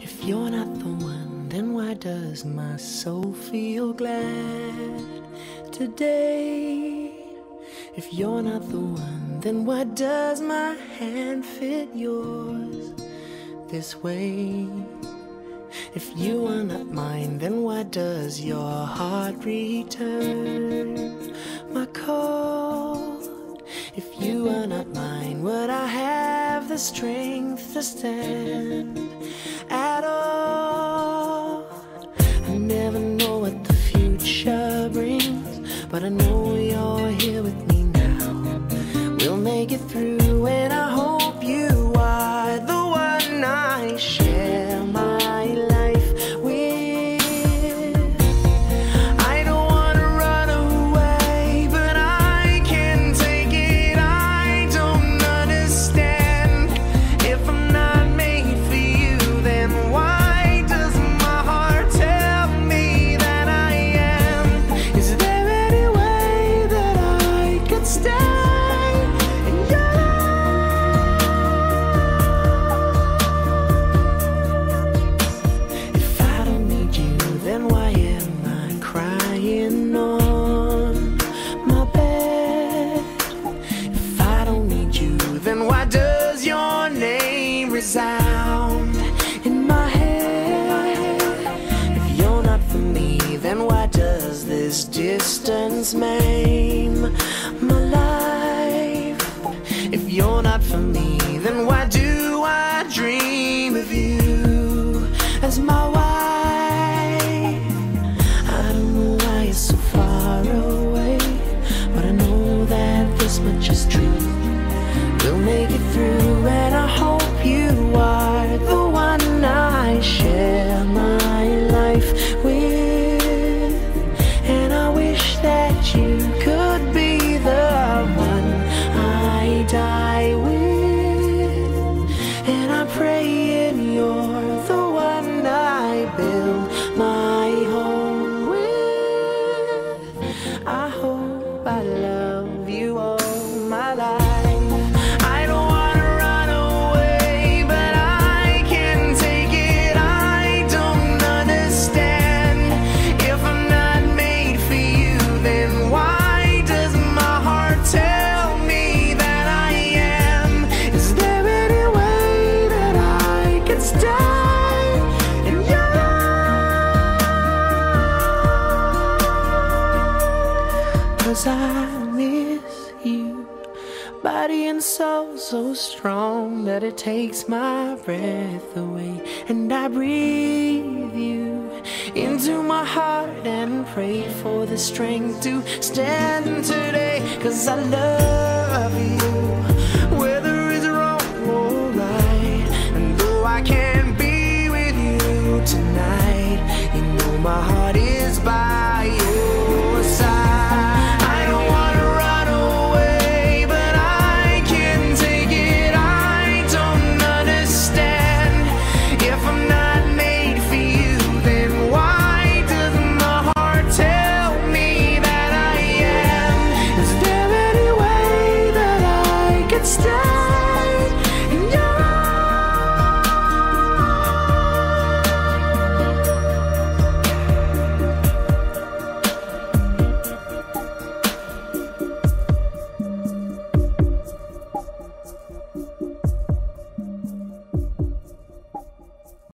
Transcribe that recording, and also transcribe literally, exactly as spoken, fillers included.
If you're not the one, then why does my soul feel glad today? If you're not the one, then why does my hand fit yours this way? If you are not mine, then why does your heart return my call? If you are not mine, would I have the strength to stand at all? I never know what the future brings, but I know you're here with me now. We'll make it through, and I hope you are the one I share my life with. I don't want to run away, but I can't take it. I don't understand. If I'm not made for you, then why does my heart tell me that I am? Is there any way that I could stay in your life? If I don't need you, then why am I crying on my bed? If I don't need you, then why does your name resound in my head? If you're not for me, then why does this distance maim my life? If you're not for me, then why do I dream of you as my wife? I don't know why you're so far away, but I know that this much is true. We'll make it through, and I hope you are the one I share my life with. And I wish that you could be the one I die with. And I'm praying you're the one I build my home with. I hope I love you all my life. I don't wanna run away, but I can't take it. I don't understand. If I'm not made for you, then why does my heart tell me that I am? Is there any way that I could stay in your life? 'Cause I miss you, body and soul so strong that it takes my breath away. And I breathe you into my heart and pray for the strength to stand today. 'Cause I love you, whether it's wrong or right. And though I can't be with you tonight, you know my heart